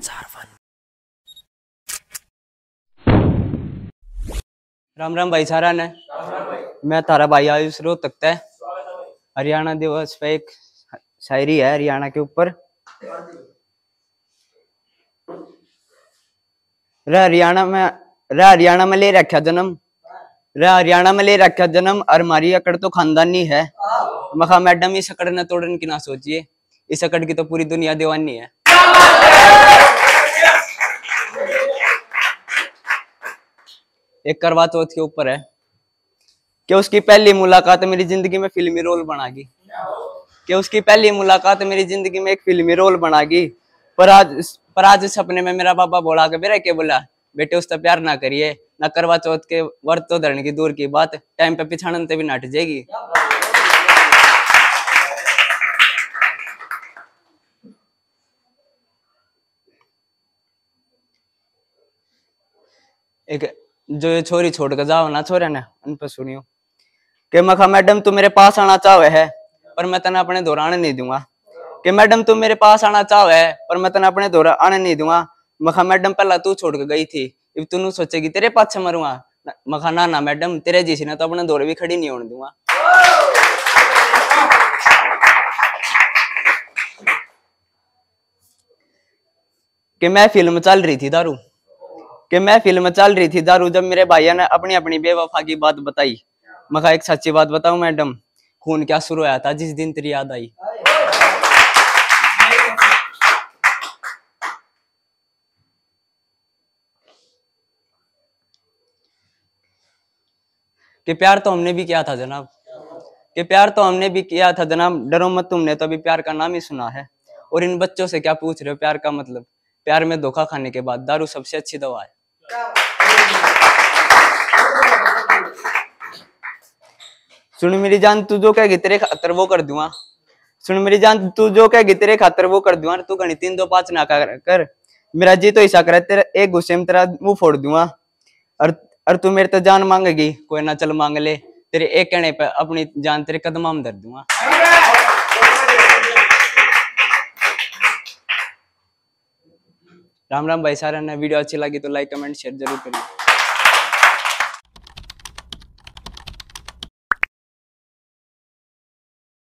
राम राम भाई सारा ने। मैं तारा भाई आयुष रोहतक है। हरियाणा दिवस पे एक शायरी है हरियाणा के ऊपर। रे हरियाणा में ले रखा जन्म, रे हरियाणा में ले रखा जन्म और हमारी अकड़ तो खानदानी है। मखा मैडम इस अकड़ ने तोड़ने की ना सोचिए, इस अकड़ की तो पूरी दुनिया दीवानी है। एक करवा चौथ के ऊपर है कि उसकी पहली मुलाकात मेरी जिंदगी में फिल्मी रोल बनागी, कि उसकी पहली मुलाकात मेरी जिंदगी में एक फिल्मी रोल बनागी। पर आज सपने में मेरा पापा बोला के मेरा क्या बोला, बेटे उससे प्यार ना करिए, ना करवा चौथ के व्रत तो धरने की दूर की बात, टाइम पे पिछाड़न ते भी नट जाएगी। एक जो ये छोरी छोड़ कर जाओ ना छोरे ने, उन पर सुनियो कि मखा मैडम तू मेरे पास आना चाहे है पर मैं तना अपने दौर आने नहीं दूंगा, कि मैडम तू मेरे पास आना चाहे है पर मैं तना अपने दौर आने नहीं दूंगा। मखा मैडम पहला तू छोड़ के गई थी, अब तू सोचेगी तेरे पाछे मरूंगा। मखा ना ना मैडम तेरे जैसी ना तो अपने दौर भी खड़ी नहीं होने दूंगा। कि मैं फिल्म चल रही थी दारू, कि मैं फिल्म चल रही थी दारू, जब मेरे भाइया ने अपनी अपनी बेवफा की बात बताई। मखा एक सच्ची बात बताऊं मैडम, खून क्या शुरू हुआ था जिस दिन तेरी याद आई। कि प्यार तो हमने भी किया था जनाब, कि प्यार तो हमने भी किया था जनाब, डरो मत तुमने तो अभी प्यार का नाम ही सुना है। और इन बच्चों से क्या पूछ रहे हो प्यार का मतलब, प्यार में धोखा खाने के बाद दारू सबसे अच्छी दवा है। सुन मेरी जान तू जो कहेगी तेरे खातर वो कर दूंगा, सुन मेरी जान तू जो कहेगी तेरे खातर वो कर दूंगा। तू घनी 3 2 5 ना कर, मेरा जी तो ऐसा करे तेरा एक गुस्से में तेरा मुंह फोड़ दूंगा। और तू मेरे तो जान मांगेगी कोई ना चल मांग ले, तेरे एक कहने पे अपनी जान तेरे कदम में धर दूंगा। राम राम भाई सारा ने। वीडियो अच्छी लगी तो लाइक कमेंट शेयर जरूर करिए।